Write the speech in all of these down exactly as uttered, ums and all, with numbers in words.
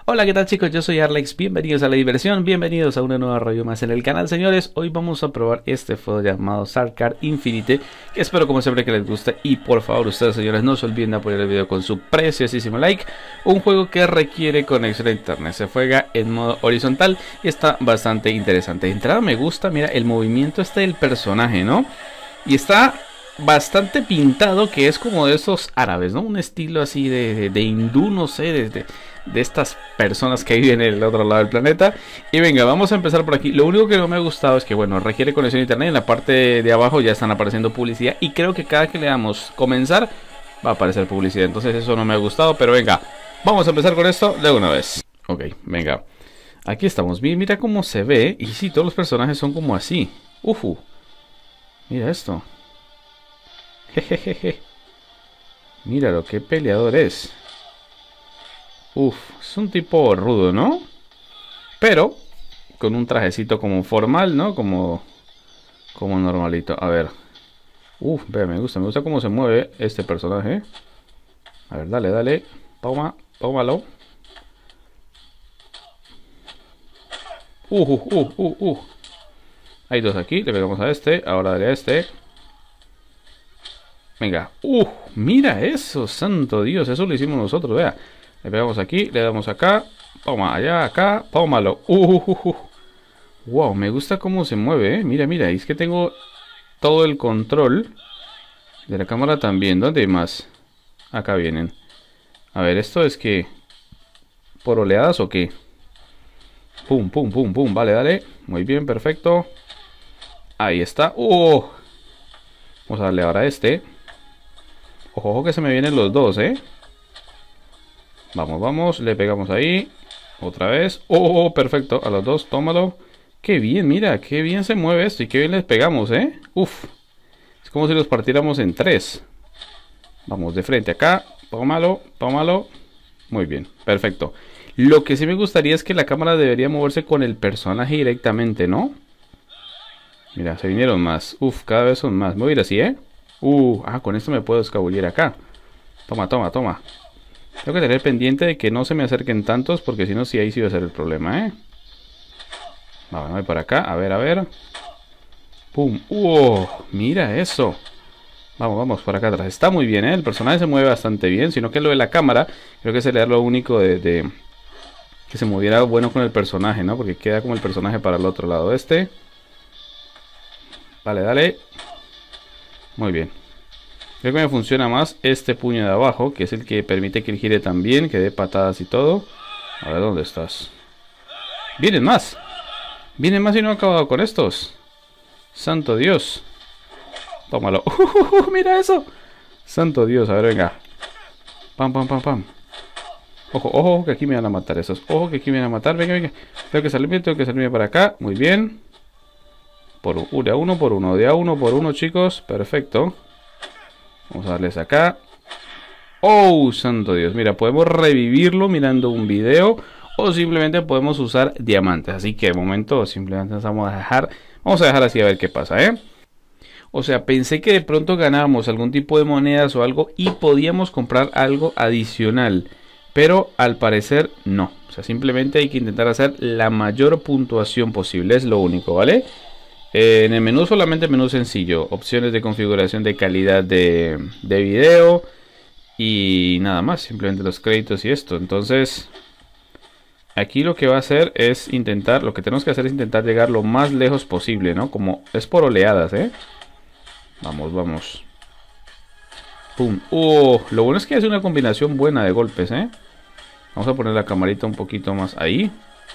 Hola, ¿qué tal chicos? Yo soy Arlex, bienvenidos a la diversión, bienvenidos a una nueva review más en el canal. Señores, hoy vamos a probar este juego llamado Sarkar Infinite, que espero como siempre que les guste. Y por favor ustedes, señores, no se olviden de apoyar el video con su preciosísimo like. Un juego que requiere conexión a internet, se juega en modo horizontal y está bastante interesante. De entrada me gusta, mira, el movimiento este del personaje, ¿no? Y está bastante pintado, que es como de esos árabes, ¿no? Un estilo así de, de, de hindú, no sé, de, de, de estas personas que viven en el otro lado del planeta. Y venga, vamos a empezar por aquí. Lo único que no me ha gustado es que, bueno, requiere conexión a internet. En la parte de abajo ya están apareciendo publicidad. Y creo que cada que le damos comenzar va a aparecer publicidad. Entonces eso no me ha gustado, pero venga, vamos a empezar con esto de una vez. Ok, venga. Aquí estamos bien, mira cómo se ve. Y sí, todos los personajes son como así. Ufu. Mira esto. Jejeje. Míralo, qué peleador es. Uf, es un tipo rudo, ¿no? Pero con un trajecito como formal, ¿no? Como, como normalito. A ver. Uf, vea, me gusta, me gusta cómo se mueve este personaje. A ver, dale, dale. Toma, tómalo. Uh, uh, uh, uh, uh. Hay dos aquí, le pegamos a este. Ahora dale a este. Venga, uh, mira eso, santo Dios, eso lo hicimos nosotros, vea. Le pegamos aquí, le damos acá, toma, allá, acá, tómalo. Uh, uh, uh. Wow, me gusta cómo se mueve, eh. Mira, mira, es que tengo todo el control de la cámara también. ¿Dónde hay más? Acá vienen. A ver, ¿esto es que por oleadas o qué? Pum, pum, pum, pum, vale, dale. Muy bien, perfecto. Ahí está. Uh. Vamos a darle ahora a este. Ojo, ojo que se me vienen los dos, ¿eh? Vamos, vamos, le pegamos ahí. Otra vez. Oh, perfecto, a los dos, tómalo. Qué bien, mira, qué bien se mueve esto y qué bien les pegamos, ¿eh? Uf. Es como si los partiéramos en tres. Vamos de frente acá. Tómalo, tómalo. Muy bien, perfecto. Lo que sí me gustaría es que la cámara debería moverse con el personaje directamente, ¿no? Mira, se vinieron más. Uf, cada vez son más. Me voy a ir así, ¿eh? Uh, ah, con esto me puedo escabullir acá. Toma, toma, toma. Tengo que tener pendiente de que no se me acerquen tantos, porque si no, sí, ahí sí va a ser el problema, ¿eh? Vamos, voy para acá. A ver, a ver. Pum. Uh, mira eso. Vamos, vamos, por acá atrás. Está muy bien, ¿eh? El personaje se mueve bastante bien. Sino que lo de la cámara, creo que sería lo único de, de... que se moviera bueno con el personaje, ¿no? Porque queda como el personaje para el otro lado. Este. Dale, dale. Muy bien. Creo que me funciona más este puño de abajo, que es el que permite que él gire también, que dé patadas y todo. A ver, ¿dónde estás? Vienen más. Vienen más y no he acabado con estos. Santo Dios. Tómalo. Uh, mira eso. Santo Dios. A ver, venga. Pam, pam, pam, pam. Ojo, ojo, que aquí me van a matar esos. Ojo, que aquí me van a matar. Venga, venga. Tengo que salirme, tengo que salirme para acá. Muy bien. Por un, de a uno por uno, de a uno por uno, chicos. Perfecto. Vamos a darles acá. Oh, santo Dios. Mira, podemos revivirlo mirando un video, o simplemente podemos usar diamantes. Así que de momento simplemente nos vamos a dejar. Vamos a dejar así a ver qué pasa, ¿eh? O sea, pensé que de pronto ganábamos algún tipo de monedas o algo y podíamos comprar algo adicional, pero al parecer no. O sea, simplemente hay que intentar hacer la mayor puntuación posible. Es lo único, ¿vale? En el menú solamente menú sencillo, opciones de configuración de calidad de, de video y nada más, simplemente los créditos y esto. Entonces aquí lo que va a hacer es intentar, lo que tenemos que hacer es intentar llegar lo más lejos posible, ¿no? Como es por oleadas, ¿eh? Vamos, vamos. Pum. Oh, lo bueno es que hace una combinación buena de golpes, ¿eh? Vamos a poner la camarita un poquito más ahí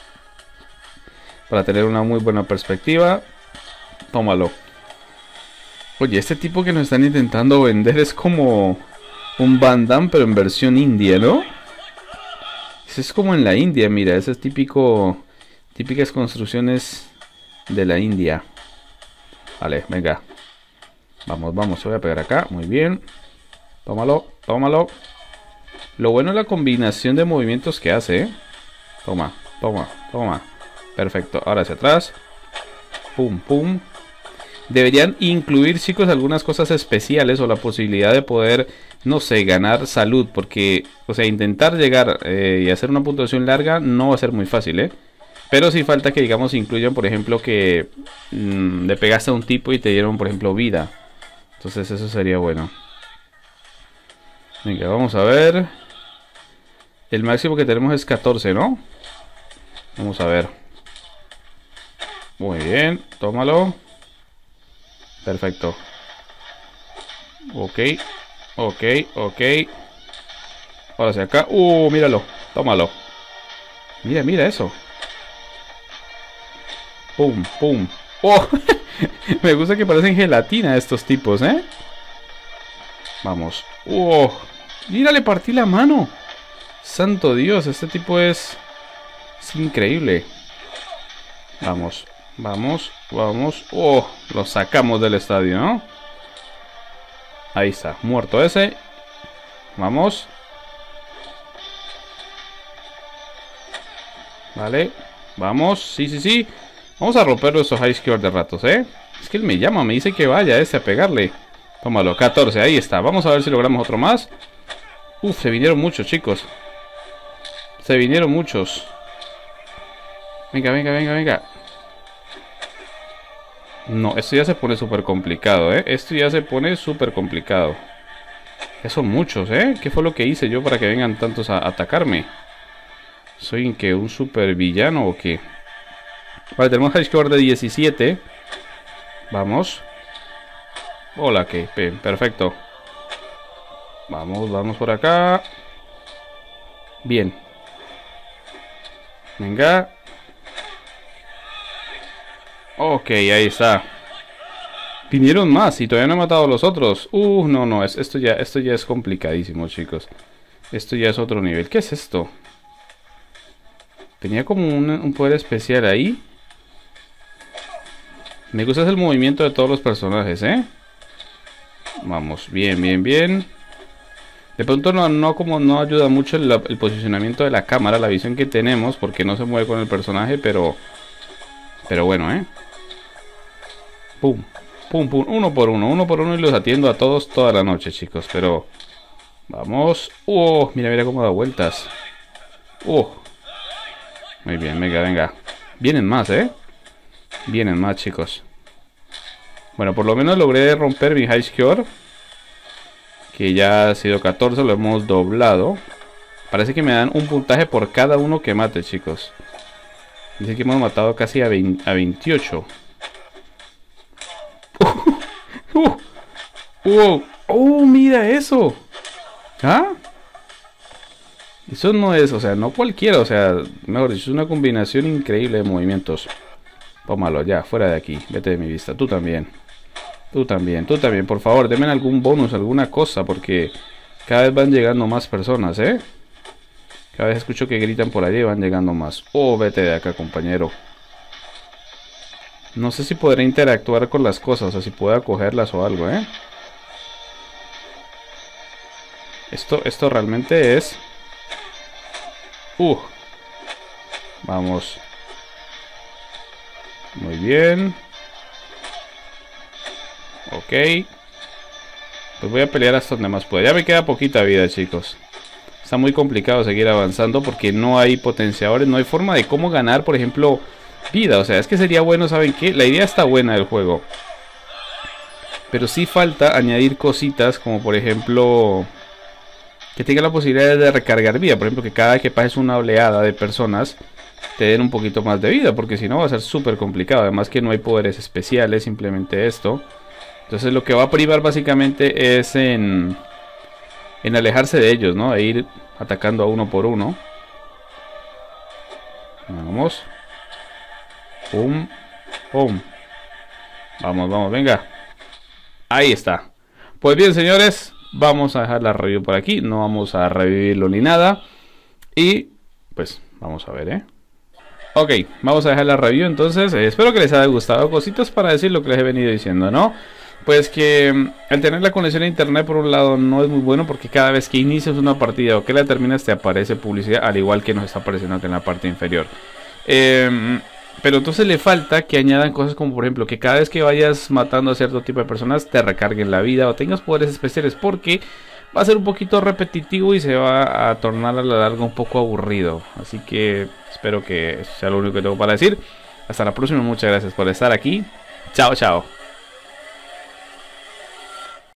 para tener una muy buena perspectiva. Tómalo. Oye, este tipo que nos están intentando vender es como un Van Damme, pero en versión india, ¿no? Ese es como en la India, mira, ese es típico, típicas construcciones de la India. Vale, venga. Vamos, vamos, voy a pegar acá, muy bien. Tómalo, tómalo. Lo bueno es la combinación de movimientos que hace, ¿eh? Toma, toma, toma. Perfecto, ahora hacia atrás. Pum, pum. Deberían incluir, chicos, algunas cosas especiales o la posibilidad de poder no sé, ganar salud, porque, o sea, intentar llegar eh, y hacer una puntuación larga no va a ser muy fácil, ¿eh? Pero sí falta que, digamos, incluyan, por ejemplo, que mmm, le pegaste a un tipo y te dieron, por ejemplo, vida. Entonces eso sería bueno. Venga, vamos a ver. El máximo que tenemos es catorce, ¿no? Vamos a ver. Muy bien, tómalo. Perfecto. Ok, ok, ok. Ahora hacia acá. Uh, míralo, tómalo. Mira, mira eso. Pum, pum. Oh, me gusta que parecen gelatina estos tipos, ¿eh? Vamos. Oh, mira, le partí la mano. Santo Dios, este tipo es... es increíble. Vamos, vamos, vamos. Oh, lo sacamos del estadio, ¿no? Ahí está, muerto ese. Vamos. Vale, vamos, sí, sí, sí. Vamos a romper esos high score de ratos, ¿eh? Es que él me llama, me dice que vaya ese a pegarle. Tómalo, catorce, ahí está. Vamos a ver si logramos otro más. Uf, se vinieron muchos, chicos. Se vinieron muchos. Venga, venga, venga, venga. No, esto ya se pone súper complicado, ¿eh? Esto ya se pone súper complicado. Ya son muchos, ¿eh? ¿Qué fue lo que hice yo para que vengan tantos a atacarme? ¿Soy que un super villano o qué? Vale, tenemos high score de diecisiete. Vamos. Hola, que perfecto. Vamos, vamos por acá. Bien. Venga. Ok, ahí está. Vinieron más y todavía no he matado a los otros. Uh, no, no, es, esto, ya, esto ya es complicadísimo, chicos. Esto ya es otro nivel. ¿Qué es esto? Tenía como un, un poder especial ahí. Me gusta el movimiento de todos los personajes, ¿eh? Vamos, bien, bien, bien. De pronto no, no, como no ayuda mucho el, el posicionamiento de la cámara, la visión que tenemos, porque no se mueve con el personaje, pero... Pero bueno, ¿eh? Pum, pum, pum, uno por uno, uno por uno y los atiendo a todos toda la noche, chicos, pero... Vamos. ¡Oh! Mira, mira cómo da vueltas. ¡Oh! Muy bien, venga, venga. Vienen más, ¿eh? Vienen más, chicos. Bueno, por lo menos logré romper mi high score, que ya ha sido catorce, lo hemos doblado. Parece que me dan un puntaje por cada uno que mate, chicos. Dice que hemos matado casi a, veinte, a veintiocho. Uh, uh, uh, ¡Oh, mira eso! ¿Ah? Eso no es, o sea, no cualquiera, o sea, mejor dicho, es una combinación increíble de movimientos. Tómalo ya, fuera de aquí, vete de mi vista, tú también. Tú también, tú también, por favor, denme algún bonus, alguna cosa, porque cada vez van llegando más personas, ¿eh? Cada vez escucho que gritan por allí y van llegando más. Oh, vete de acá, compañero. No sé si podré interactuar con las cosas, o sea, si puedo cogerlas o algo, ¿eh? Esto, esto realmente es... Uh. Vamos. Muy bien. Ok. Pues voy a pelear hasta donde más pueda. Ya me queda poquita vida, chicos. Está muy complicado seguir avanzando porque no hay potenciadores, no hay forma de cómo ganar, por ejemplo, vida. O sea, es que sería bueno, ¿saben qué? La idea está buena del juego, pero sí falta añadir cositas como, por ejemplo, que tenga la posibilidad de recargar vida. Por ejemplo, que cada vez que pases una oleada de personas te den un poquito más de vida, porque si no va a ser súper complicado. Además que no hay poderes especiales, simplemente esto. Entonces lo que va a privar básicamente es en... en alejarse de ellos, ¿no? E ir atacando a uno por uno. Vamos. Pum. Pum. Vamos, vamos, venga. Ahí está. Pues bien, señores, vamos a dejar la review por aquí. No vamos a revivirlo ni nada. Y pues vamos a ver, ¿eh? Ok, vamos a dejar la review entonces. Eh, espero que les haya gustado. Cositas para decir lo que les he venido diciendo, ¿no? Pues que el tener la conexión a internet por un lado no es muy bueno, porque cada vez que inicias una partida o que la terminas te aparece publicidad, al igual que nos está apareciendo aquí en la parte inferior. Eh, pero entonces le falta que añadan cosas como, por ejemplo, que cada vez que vayas matando a cierto tipo de personas te recarguen la vida o tengas poderes especiales, porque va a ser un poquito repetitivo y se va a tornar a la larga un poco aburrido. Así que espero que eso sea lo único que tengo para decir. Hasta la próxima, muchas gracias por estar aquí. Chao, chao.